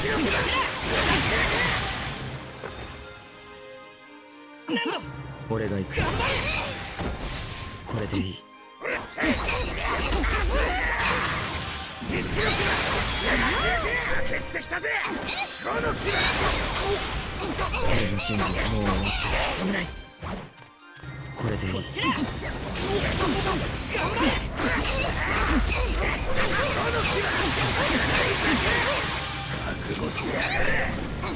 俺が行く。これでいい。俺の準備はもう終わってる。これでいい。覚悟しやがれ。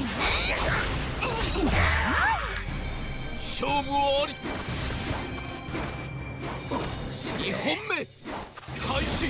勝負あり。2本目開始。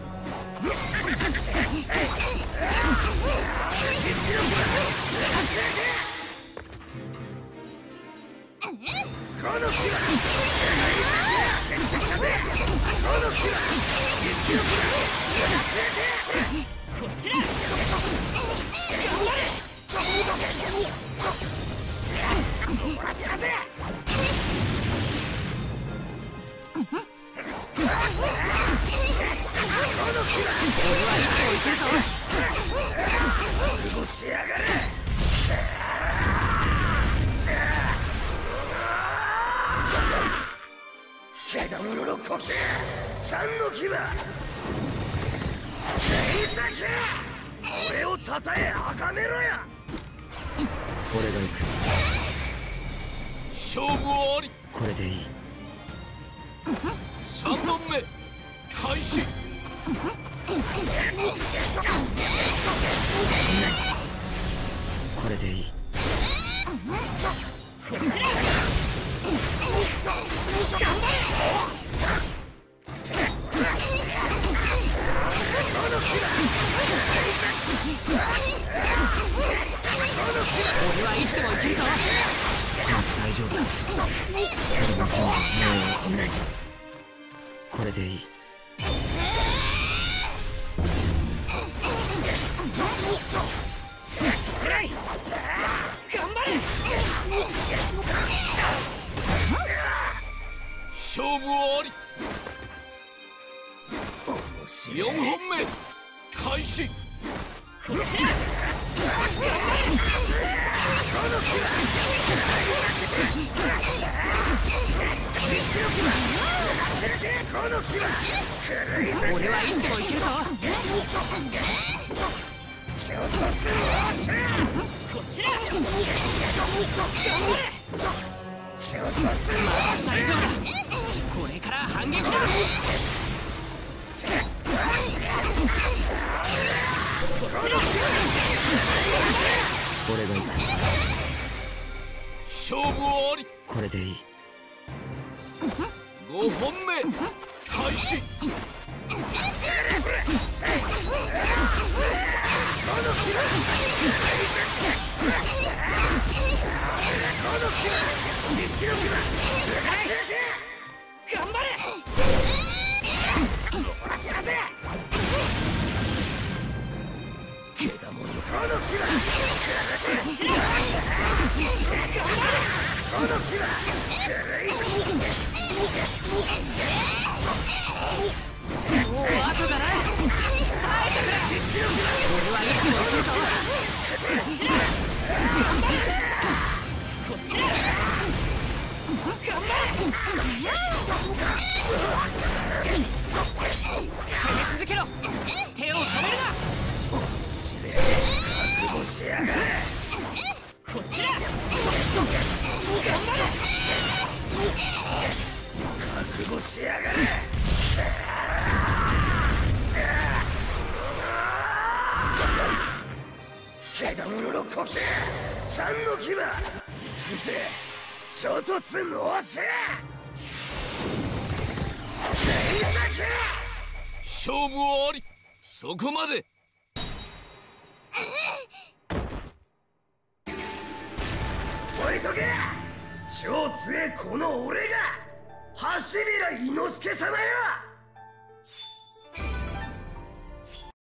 覚悟しやがれ。獣の呼吸、三の牙。俺をたたえ崇めろや。俺が行く。勝負あり。これでいい。3本目開始。これでいい。俺はいつでも行けるぞ。大丈夫だ。俺の準備はもうない。これでいい。頑張れ。勝負あり。4本目開始。こちら。俺はいつでもいけるぞ。こちら。大丈夫だ。これから反撃だ。俺が行く。勝負あり。これでいい。5本目開始。頑張れ。もう後だな。俺はいつも行くぞ。こっちだ。頑張れ。攻め続けろ。手を止めるな。覚悟しやがれ。こっちだ。頑張れ。覚悟しやがれ。獣の呼吸、三の牙。衝突のし。勝負あり。そこまで。置いとけ。超強えこの俺が橋平伊之助様よ。